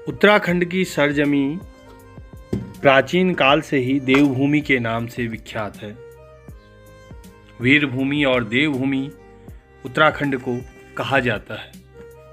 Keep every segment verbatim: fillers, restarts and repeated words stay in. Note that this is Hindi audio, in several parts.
उत्तराखंड की सरजमी प्राचीन काल से ही देवभूमि के नाम से विख्यात है। वीरभूमि और देवभूमि उत्तराखंड को कहा जाता है।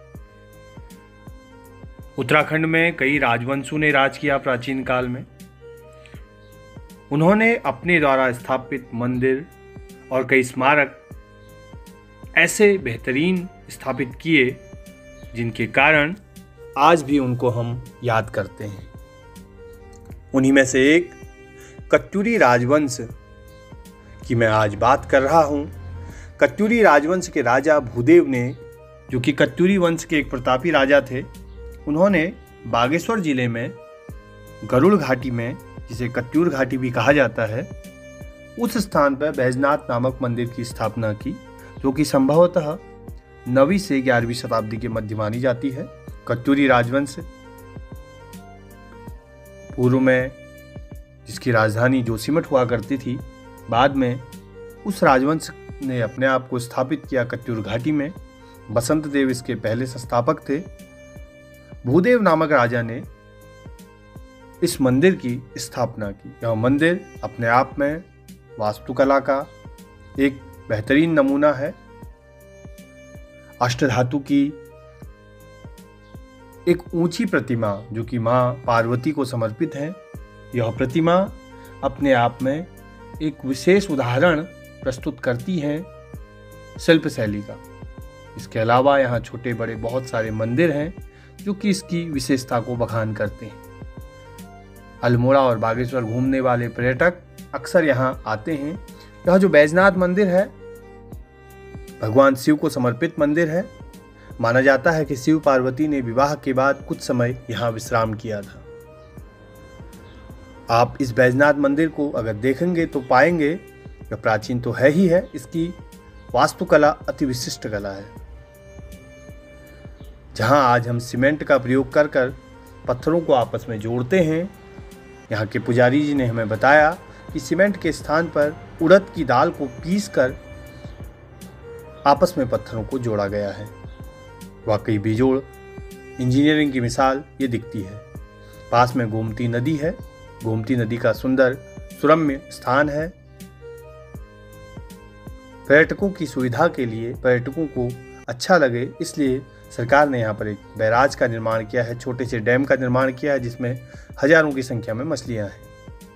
उत्तराखंड में कई राजवंशों ने राज किया प्राचीन काल में। उन्होंने अपने द्वारा स्थापित मंदिर और कई स्मारक ऐसे बेहतरीन स्थापित किए जिनके कारण आज भी उनको हम याद करते हैं। उन्हीं में से एक कत्यूरी राजवंश की मैं आज बात कर रहा हूँ। कत्यूरी राजवंश के राजा भूदेव ने, जो कि कत्यूरी वंश के एक प्रतापी राजा थे, उन्होंने बागेश्वर जिले में गरुड़ घाटी में, जिसे कत्यूर घाटी भी कहा जाता है, उस स्थान पर बैजनाथ नामक मंदिर की स्थापना की, जो कि संभवतः नवीं से ग्यारहवीं शताब्दी के मध्य मानी जाती है। कत्यूरी राजवंश पूर्व में जिसकी राजधानी जोशीमठ हुआ करती थी, बाद में उस राजवंश ने अपने आप को स्थापित किया कत्यूर घाटी में। बसंत देव इसके पहले संस्थापक थे। भूदेव नामक राजा ने इस मंदिर की स्थापना की। यह मंदिर अपने आप में वास्तुकला का एक बेहतरीन नमूना है। अष्टधातु की एक ऊंची प्रतिमा, जो कि मां पार्वती को समर्पित है, यह प्रतिमा अपने आप में एक विशेष उदाहरण प्रस्तुत करती है शिल्प शैली का। इसके अलावा यहाँ छोटे बड़े बहुत सारे मंदिर हैं जो कि इसकी विशेषता को बखान करते हैं। अल्मोड़ा और बागेश्वर घूमने वाले पर्यटक अक्सर यहाँ आते हैं। यह जो बैजनाथ मंदिर है, भगवान शिव को समर्पित मंदिर है। माना जाता है कि शिव पार्वती ने विवाह के बाद कुछ समय यहाँ विश्राम किया था। आप इस बैजनाथ मंदिर को अगर देखेंगे तो पाएंगे यह प्राचीन तो है ही है, इसकी वास्तुकला अति विशिष्ट कला है। जहाँ आज हम सीमेंट का प्रयोग कर कर पत्थरों को आपस में जोड़ते हैं, यहाँ के पुजारी जी ने हमें बताया कि सीमेंट के स्थान पर उड़द की दाल को पीस कर आपस में पत्थरों को जोड़ा गया है। वाकई बेजोड़ इंजीनियरिंग की मिसाल ये दिखती है। पास में गोमती नदी है। गोमती नदी का सुंदर सुरम्य स्थान है। पर्यटकों की सुविधा के लिए, पर्यटकों को अच्छा लगे, इसलिए सरकार ने यहाँ पर एक बैराज का निर्माण किया है, छोटे से डैम का निर्माण किया है, जिसमें हजारों की संख्या में मछलियां हैं।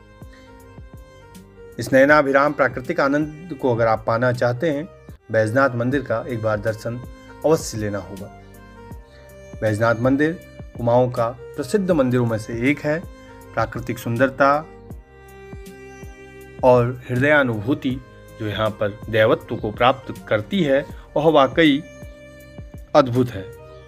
इस नयनाभिराम प्राकृतिक आनंद को अगर आप पाना चाहते हैं, बैजनाथ मंदिर का एक बार दर्शन अवश्य लेना होगा। बैजनाथ मंदिर कुमाऊं का प्रसिद्ध मंदिरों में से एक है। प्राकृतिक सुंदरता और हृदयानुभूति जो यहाँ पर देवत्व को प्राप्त करती है, वह वाकई अद्भुत है।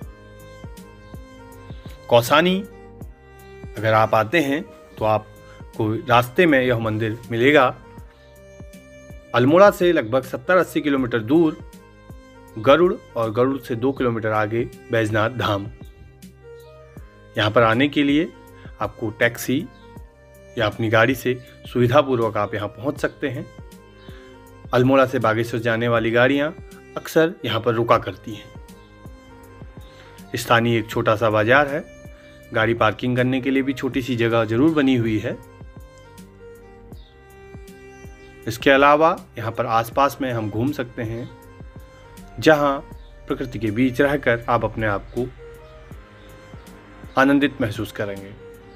कौसानी अगर आप आते हैं तो आपको रास्ते में यह मंदिर मिलेगा। अल्मोड़ा से लगभग सत्तर अस्सी किलोमीटर दूर गरुड़ और गरुड़ से दो किलोमीटर आगे बैजनाथ धाम। यहाँ पर आने के लिए आपको टैक्सी या अपनी गाड़ी से सुविधापूर्वक आप यहाँ पहुँच सकते हैं। अल्मोड़ा से बागेश्वर जाने वाली गाड़ियाँ अक्सर यहाँ पर रुका करती हैं। स्थानीय एक छोटा सा बाजार है। गाड़ी पार्किंग करने के लिए भी छोटी सी जगह जरूर बनी हुई है। इसके अलावा यहाँ पर आसपास में हम घूम सकते हैं, जहाँ प्रकृति के बीच रहकर आप अपने आप को आनंदित महसूस करेंगे।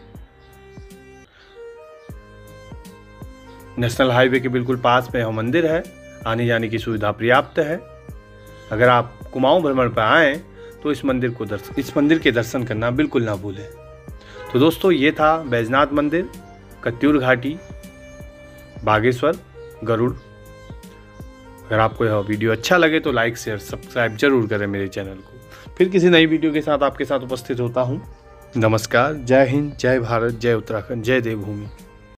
नेशनल हाईवे के बिल्कुल पास में यह मंदिर है। आने जाने की सुविधा पर्याप्त है। अगर आप कुमाऊं भ्रमण पर आएँ तो इस मंदिर को दर्शन इस मंदिर के दर्शन करना बिल्कुल ना भूलें। तो दोस्तों, ये था बैजनाथ मंदिर, कत्यूर घाटी, बागेश्वर, गरुड़। अगर आपको यह वीडियो अच्छा लगे तो लाइक शेयर सब्सक्राइब जरूर करें मेरे चैनल को। फिर किसी नई वीडियो के साथ आपके साथ उपस्थित होता हूँ। नमस्कार, जय हिंद, जय भारत, जय उत्तराखंड, जय देवभूमि।